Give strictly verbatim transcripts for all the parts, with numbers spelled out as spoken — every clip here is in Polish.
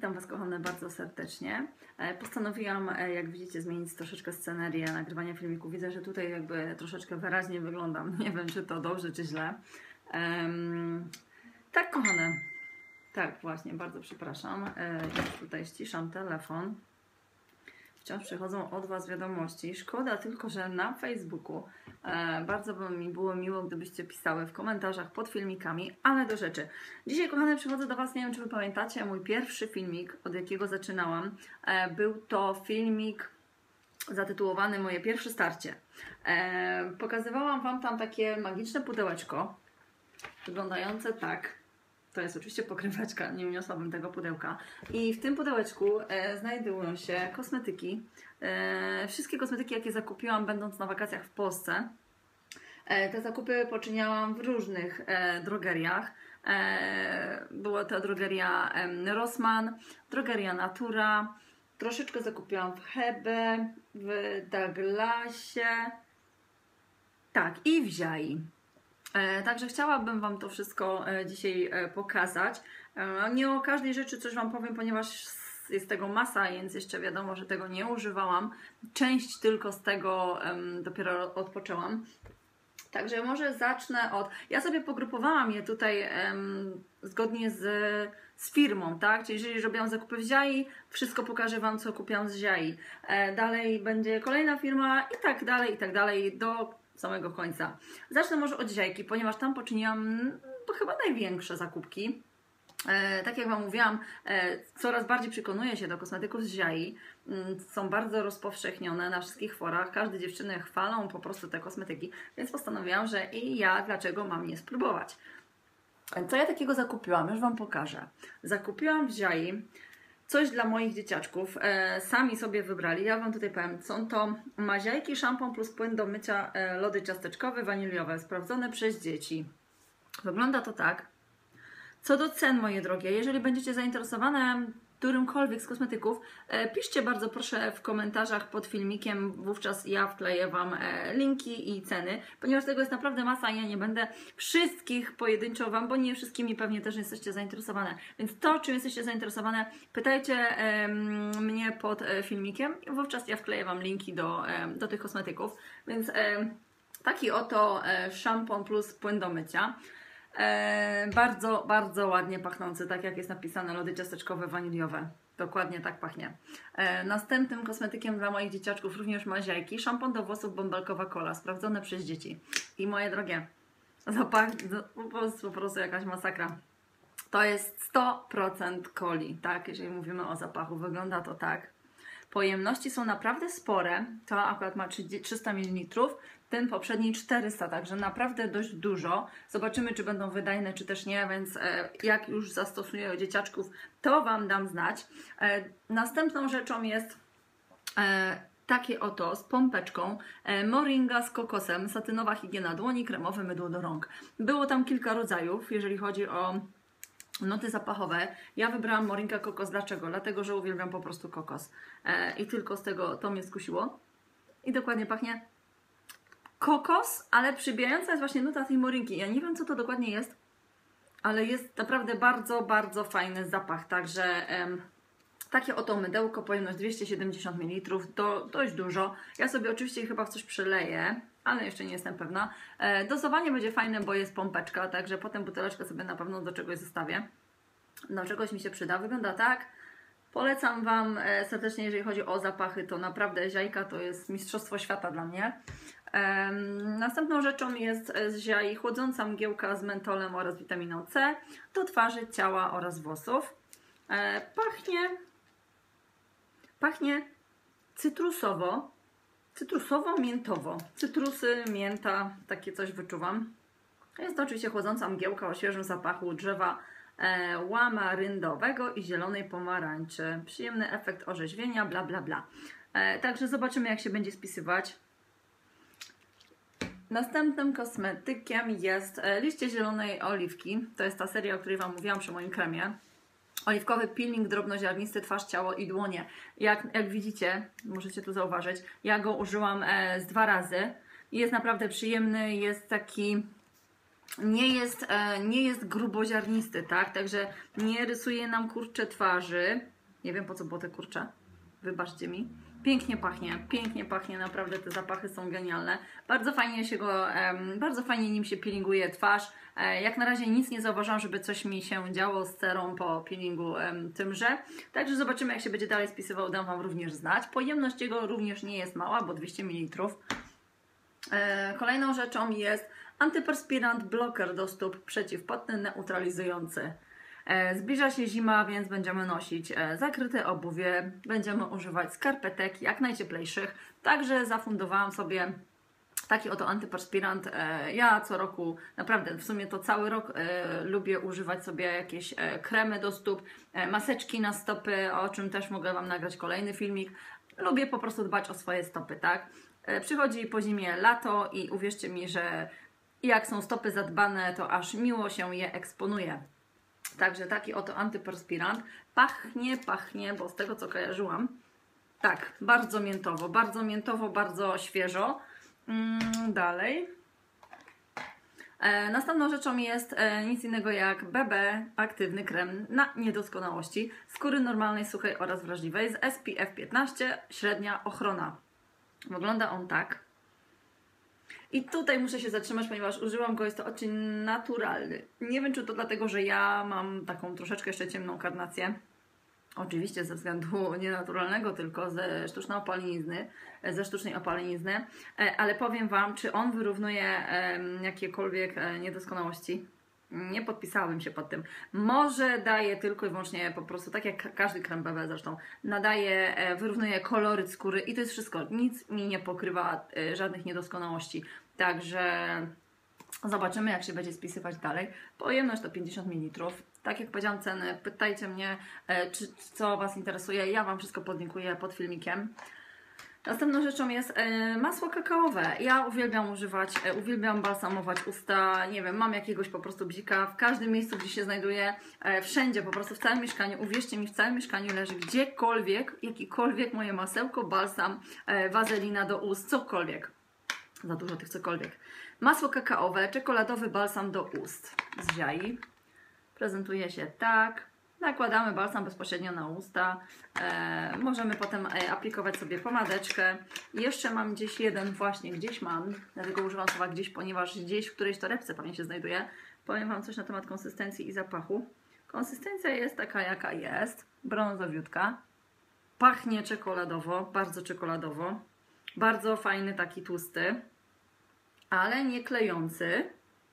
Witam Was, kochane, bardzo serdecznie. Postanowiłam, jak widzicie, zmienić troszeczkę scenerię nagrywania filmików. Widzę, że tutaj jakby troszeczkę wyraźnie wyglądam. Nie wiem, czy to dobrze, czy źle. Um, tak, kochane. Tak, właśnie, bardzo przepraszam. Już tutaj ściszam telefon. Wciąż przychodzą od Was wiadomości. Szkoda tylko, że na Facebooku e, bardzo by mi było miło, gdybyście pisały w komentarzach pod filmikami, ale do rzeczy. Dzisiaj, kochane, przychodzę do Was, nie wiem, czy Wy pamiętacie, mój pierwszy filmik, od jakiego zaczynałam, e, był to filmik zatytułowany Moje pierwsze starcie. E, pokazywałam Wam tam takie magiczne pudełeczko, wyglądające tak. To jest oczywiście pokryweczka, nie uniosłabym tego pudełka. I w tym pudełeczku e, znajdują się kosmetyki. E, wszystkie kosmetyki, jakie zakupiłam, będąc na wakacjach w Polsce. E, te zakupy poczyniałam w różnych e, drogeriach. E, była to drogeria e, Rossmann, drogeria Natura. Troszeczkę zakupiłam w Hebe, w Douglasie. Tak, i w Ziai. E, także chciałabym Wam to wszystko e, dzisiaj e, pokazać. E, nie o każdej rzeczy coś Wam powiem, ponieważ jest tego masa, więc jeszcze wiadomo, że tego nie używałam. Część tylko z tego e, dopiero odpoczęłam. Także może zacznę od... Ja sobie pogrupowałam je tutaj e, zgodnie z, z firmą, tak? Czyli jeżeli robiłam zakupy w Ziai, wszystko pokażę Wam, co kupiłam z Ziai. E, dalej będzie kolejna firma i tak dalej, i tak dalej do samego końca. Zacznę może od Ziajki, ponieważ tam poczyniłam to chyba największe zakupki. E, tak jak Wam mówiłam, e, coraz bardziej przekonuję się do kosmetyków z Ziai. E, są bardzo rozpowszechnione na wszystkich forach. Każde dziewczyny chwalą po prostu te kosmetyki, więc postanowiłam, że i ja dlaczego mam nie spróbować. Co ja takiego zakupiłam? Już Wam pokażę. Zakupiłam w Ziai coś dla moich dzieciaczków. E, sami sobie wybrali. Ja Wam tutaj powiem, są to maziajki, szampon plus płyn do mycia, e, lody ciasteczkowe, waniliowe, sprawdzone przez dzieci. Wygląda to tak. Co do cen, moje drogie, jeżeli będziecie zainteresowane którymkolwiek z kosmetyków, e, piszcie bardzo proszę w komentarzach pod filmikiem, wówczas ja wkleję Wam e, linki i ceny, ponieważ tego jest naprawdę masa i ja nie będę wszystkich pojedynczo Wam, bo nie wszystkimi pewnie też jesteście zainteresowane. Więc to, czym jesteście zainteresowane, pytajcie e, mnie pod e, filmikiem i wówczas ja wkleję Wam linki do, e, do tych kosmetyków. Więc e, taki oto e, szampon plus płyn do mycia. E, bardzo, bardzo ładnie pachnący, tak jak jest napisane, lody ciasteczkowe, waniliowe. Dokładnie tak pachnie. E, następnym kosmetykiem dla moich dzieciaczków również maziajki. Szampon do włosów bąbelkowa kola, sprawdzone przez dzieci. I moje drogie, zapach po prostu, po prostu jakaś masakra. To jest sto procent coli, tak, jeżeli mówimy o zapachu. Wygląda to tak. Pojemności są naprawdę spore. To akurat ma trzysta mililitrów. Ten poprzedni czterysta, także naprawdę dość dużo. Zobaczymy, czy będą wydajne, czy też nie, więc e, jak już zastosuję dzieciaczków, to Wam dam znać. E, następną rzeczą jest e, takie oto z pompeczką e, moringa z kokosem, satynowa higiena dłoni, kremowe mydło do rąk. Było tam kilka rodzajów, jeżeli chodzi o noty zapachowe. Ja wybrałam moringa kokos. Dlaczego? Dlatego, że uwielbiam po prostu kokos. E, I tylko z tego to mnie skusiło. I dokładnie pachnie kokos, ale przybijająca jest właśnie nuta tej morinki. Ja nie wiem, co to dokładnie jest, ale jest naprawdę bardzo, bardzo fajny zapach. Także em, takie oto mydełko, pojemność dwieście siedemdziesiąt mililitrów, do, dość dużo. Ja sobie oczywiście chyba w coś przeleję, ale jeszcze nie jestem pewna. E, dozowanie będzie fajne, bo jest pompeczka, także potem buteleczkę sobie na pewno do czegoś zostawię. Do czegoś mi się przyda. Wygląda tak. Polecam Wam e, serdecznie, jeżeli chodzi o zapachy, to naprawdę Ziajka to jest mistrzostwo świata dla mnie. Um, następną rzeczą jest z Ziai chłodząca mgiełka z mentolem oraz witaminą C do twarzy, ciała oraz włosów. E, pachnie pachnie cytrusowo, cytrusowo-miętowo. Cytrusy, mięta, takie coś wyczuwam. Jest to oczywiście chłodząca mgiełka o świeżym zapachu drzewa e, łamaryndowego i zielonej pomarańczy. Przyjemny efekt orzeźwienia, bla bla bla. E, także zobaczymy, jak się będzie spisywać. Następnym kosmetykiem jest liście zielonej oliwki. To jest ta seria, o której Wam mówiłam przy moim kremie. Oliwkowy peeling drobnoziarnisty, twarz, ciało i dłonie. Jak, jak widzicie, możecie tu zauważyć, ja go użyłam e, z dwa razy. Jest naprawdę przyjemny, jest taki nie jest, e, nie jest gruboziarnisty, tak? Także nie rysuje nam kurcze twarzy. Nie wiem, po co było te kurcze. Wybaczcie mi. Pięknie pachnie, pięknie pachnie, naprawdę te zapachy są genialne. Bardzo fajnie się go, um, bardzo fajnie nim się peelinguje twarz. E, jak na razie nic nie zauważyłam, żeby coś mi się działo z cerą po peelingu um, tymże. Także zobaczymy, jak się będzie dalej spisywał, dam Wam również znać. Pojemność jego również nie jest mała, bo dwieście mililitrów. E, kolejną rzeczą jest antyperspirant bloker do stóp przeciwpotny, neutralizujący. E, zbliża się zima, więc będziemy nosić e, zakryte obuwie, będziemy używać skarpetek jak najcieplejszych. Także zafundowałam sobie taki oto antyperspirant. E, ja co roku, naprawdę w sumie to cały rok e, lubię używać sobie jakieś e, kremy do stóp, e, maseczki na stopy, o czym też mogę Wam nagrać kolejny filmik. Lubię po prostu dbać o swoje stopy, tak? E, przychodzi po zimie lato i uwierzcie mi, że jak są stopy zadbane, to aż miło się je eksponuje. Także taki oto antyperspirant. Pachnie, pachnie, bo z tego co kojarzyłam, tak, bardzo miętowo, bardzo miętowo, bardzo świeżo. Mm, dalej. E, następną rzeczą jest e, nic innego jak B B, aktywny krem na niedoskonałości skóry normalnej, suchej oraz wrażliwej z S P F piętnaście, średnia ochrona. Wygląda on tak. I tutaj muszę się zatrzymać, ponieważ użyłam go, jest to odcień naturalny. Nie wiem, czy to dlatego, że ja mam taką troszeczkę jeszcze ciemną karnację. Oczywiście ze względu nie naturalnego, tylko ze sztucznej opalenizny, ze sztucznej opalenizny. Ale powiem Wam, czy on wyrównuje jakiekolwiek niedoskonałości. Nie podpisałabym się pod tym. Może daje tylko i wyłącznie po prostu, tak jak każdy krem B B zresztą, nadaje, wyrównuje koloryt skóry i to jest wszystko. Nic mi nie pokrywa żadnych niedoskonałości. Także zobaczymy, jak się będzie spisywać dalej. Pojemność to pięćdziesiąt mililitrów. Tak jak powiedziałam, ceny, pytajcie mnie, czy, co Was interesuje. Ja Wam wszystko podlinkuję pod filmikiem. Następną rzeczą jest e, masło kakaowe. Ja uwielbiam używać, e, uwielbiam balsamować usta, nie wiem, mam jakiegoś po prostu bzika w każdym miejscu, gdzie się znajduję, e, wszędzie, po prostu w całym mieszkaniu, uwierzcie mi, w całym mieszkaniu leży gdziekolwiek, jakikolwiek moje masełko, balsam, e, wazelina do ust, cokolwiek. Za dużo tych cokolwiek. Masło kakaowe, czekoladowy balsam do ust z Ziai. Prezentuje się tak. Nakładamy balsam bezpośrednio na usta. E, możemy potem e, aplikować sobie pomadeczkę. I jeszcze mam gdzieś jeden, właśnie gdzieś mam, dlatego używam słowa gdzieś, ponieważ gdzieś w którejś torebce pewnie się znajduje. Powiem Wam coś na temat konsystencji i zapachu. Konsystencja jest taka, jaka jest. Brązowiutka. Pachnie czekoladowo, bardzo czekoladowo. Bardzo fajny, taki tłusty, ale nie klejący.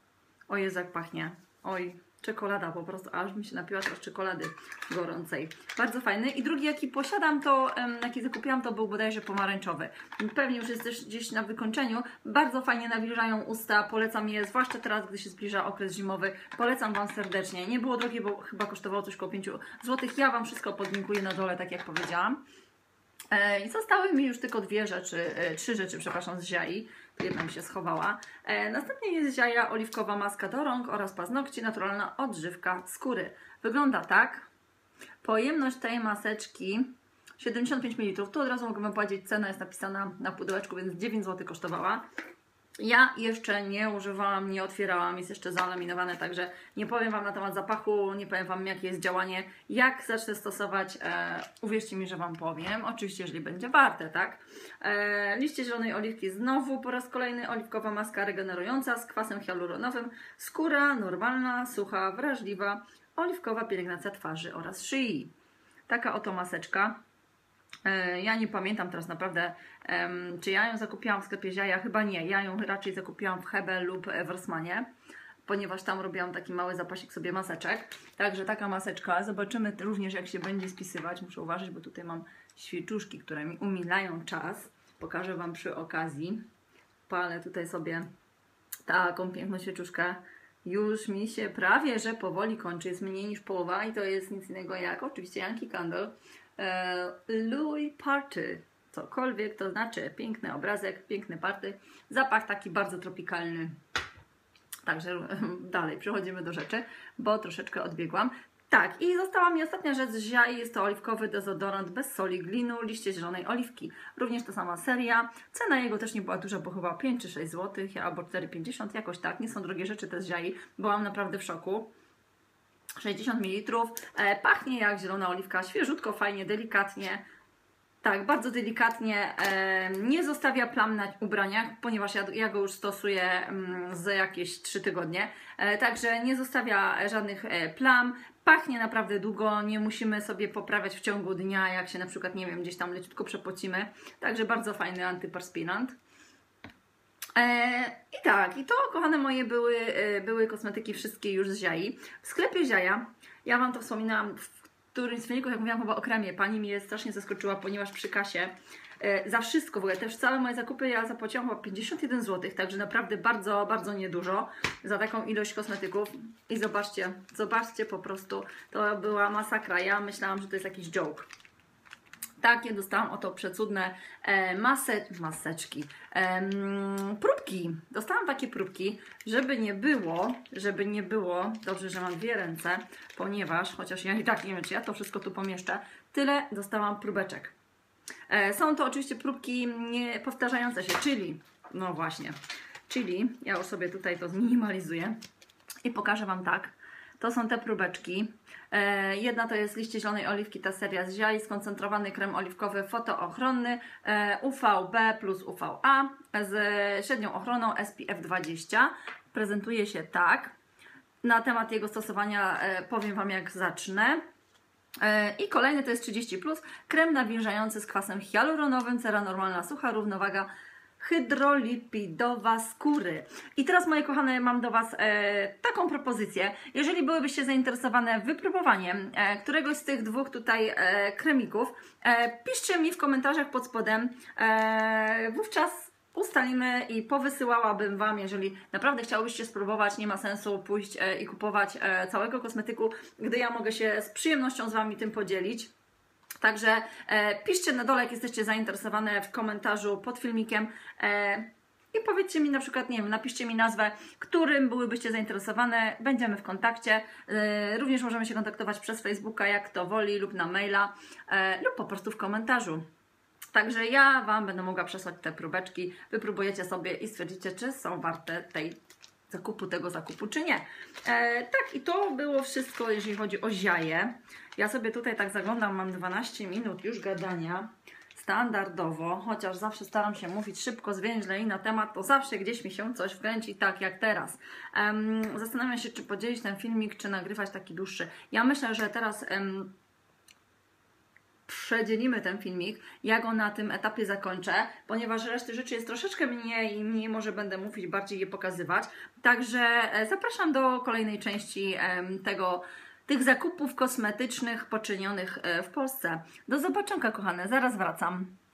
O Jezu, jak pachnie. Oj, czekolada po prostu, aż mi się napiła teraz czekolady gorącej. Bardzo fajny. I drugi, jaki posiadam, to jaki zakupiłam, to był bodajże pomarańczowy. Pewnie już jest też gdzieś na wykończeniu. Bardzo fajnie nawilżają usta. Polecam je, zwłaszcza teraz, gdy się zbliża okres zimowy. Polecam Wam serdecznie. Nie było drogie, bo chyba kosztowało coś koło pięć złotych. Ja Wam wszystko podlinkuję na dole, tak jak powiedziałam. I zostały mi już tylko dwie rzeczy, trzy rzeczy, przepraszam, z Ziai. Jedna mi się schowała. Następnie jest Ziaja oliwkowa maska do rąk oraz paznokci, naturalna odżywka skóry. Wygląda tak. Pojemność tej maseczki siedemdziesiąt pięć mililitrów. Tu od razu mogę Wam powiedzieć, cena jest napisana na pudełeczku, więc dziewięć złotych kosztowała. Ja jeszcze nie używałam, nie otwierałam, jest jeszcze zalaminowane, także nie powiem Wam na temat zapachu, nie powiem Wam, jakie jest działanie. Jak zacznę stosować, e, uwierzcie mi, że Wam powiem, oczywiście, jeżeli będzie warte, tak? E, liście zielonej oliwki, znowu po raz kolejny oliwkowa maska regenerująca z kwasem hialuronowym, skóra normalna, sucha, wrażliwa, oliwkowa pielęgnacja twarzy oraz szyi. Taka oto maseczka. Ja nie pamiętam teraz naprawdę, um, czy ja ją zakupiłam w sklepie Ziaja, chyba nie. Ja ją raczej zakupiłam w Hebe lub w Rossmanie, ponieważ tam robiłam taki mały zapasik sobie maseczek. Także taka maseczka. Zobaczymy również, jak się będzie spisywać. Muszę uważać, bo tutaj mam świeczuszki, które mi umilają czas. Pokażę Wam przy okazji. Palę tutaj sobie taką piękną świeczuszkę. Już mi się prawie, że powoli kończy. Jest mniej niż połowa i to jest nic innego jak oczywiście Yankee Candle. Louis Party, cokolwiek to znaczy, piękny obrazek, piękny party, zapach taki bardzo tropikalny. Także dalej przechodzimy do rzeczy, bo troszeczkę odbiegłam. Tak, i została mi ostatnia rzecz z Ziai, jest to oliwkowy dezodorant bez soli glinu, liście zielonej oliwki. Również ta sama seria. Cena jego też nie była duża, bo chyba pięć czy sześć złotych, albo cztery pięćdziesiąt, jakoś tak. Nie są drogie rzeczy te z Ziai. Byłam naprawdę w szoku. sześćdziesiąt mililitrów. E, pachnie jak zielona oliwka, świeżutko, fajnie, delikatnie. Tak, bardzo delikatnie, e, nie zostawia plam na ubraniach, ponieważ ja, ja go już stosuję mm, z jakieś trzy tygodnie, e, także nie zostawia żadnych e, plam, pachnie naprawdę długo, nie musimy sobie poprawiać w ciągu dnia, jak się na przykład, nie wiem, gdzieś tam leciutko przepocimy, także bardzo fajny antyperspirant. E, I tak, i to, kochane moje, były, e, były kosmetyki wszystkie już z Ziai. W sklepie Ziaja, ja Wam to wspominałam w którymś z filmików, jak mówiłam chyba o kremie, pani mnie strasznie zaskoczyła, ponieważ przy kasie e, za wszystko, w ogóle też całe moje zakupy ja zapłaciłam chyba pięćdziesiąt jeden złotych, także naprawdę bardzo, bardzo niedużo za taką ilość kosmetyków. I zobaczcie, zobaczcie po prostu, to była masakra, ja myślałam, że to jest jakiś joke. Takie dostałam oto przecudne e, masę, maseczki, e, próbki. Dostałam takie próbki, żeby nie było, żeby nie było, dobrze, że mam dwie ręce, ponieważ, chociaż ja i tak nie wiem, czy ja to wszystko tu pomieszczę, tyle dostałam próbeczek. E, są to oczywiście próbki nie powtarzające się, czyli, no właśnie, czyli, ja już sobie tutaj to zminimalizuję i pokażę Wam tak. To są te próbeczki. E, jedna to jest liście zielonej oliwki, ta seria z Ziai, skoncentrowany krem oliwkowy fotoochronny e, U V B plus U V A z średnią ochroną S P F dwadzieścia. Prezentuje się tak. Na temat jego stosowania e, powiem Wam, jak zacznę. E, I kolejny to jest trzydzieści plus, krem nawilżający z kwasem hialuronowym, cera normalna, sucha, równowaga hydrolipidowa skóry. I teraz, moje kochane, mam do Was e, taką propozycję. Jeżeli byłybyście zainteresowane wypróbowaniem e, któregoś z tych dwóch tutaj e, kremików, e, piszcie mi w komentarzach pod spodem. E, wówczas ustalimy i powysyłałabym Wam, jeżeli naprawdę chciałybyście spróbować, nie ma sensu pójść e, i kupować e, całego kosmetyku, gdy ja mogę się z przyjemnością z Wami tym podzielić. Także e, piszcie na dole, jak jesteście zainteresowane, w komentarzu pod filmikiem e, i powiedzcie mi na przykład, nie wiem, napiszcie mi nazwę, którym byłybyście zainteresowane, będziemy w kontakcie. E, również możemy się kontaktować przez Facebooka, jak to woli, lub na maila, e, lub po prostu w komentarzu. Także ja Wam będę mogła przesłać te próbeczki, wypróbujecie sobie i stwierdzicie, czy są warte tej zakupu, tego zakupu, czy nie. E, tak, i to było wszystko, jeżeli chodzi o Ziaję. Ja sobie tutaj tak zaglądam, mam dwanaście minut już gadania, standardowo, chociaż zawsze staram się mówić szybko, zwięźle i na temat, to zawsze gdzieś mi się coś wkręci, tak jak teraz. Um, zastanawiam się, czy podzielić ten filmik, czy nagrywać taki dłuższy. Ja myślę, że teraz um, przedzielimy ten filmik, ja go na tym etapie zakończę, ponieważ reszty rzeczy jest troszeczkę mniej i mniej może będę mówić, bardziej je pokazywać. Także zapraszam do kolejnej części um, tego tych zakupów kosmetycznych poczynionych w Polsce. Do zobaczenia, kochane, zaraz wracam.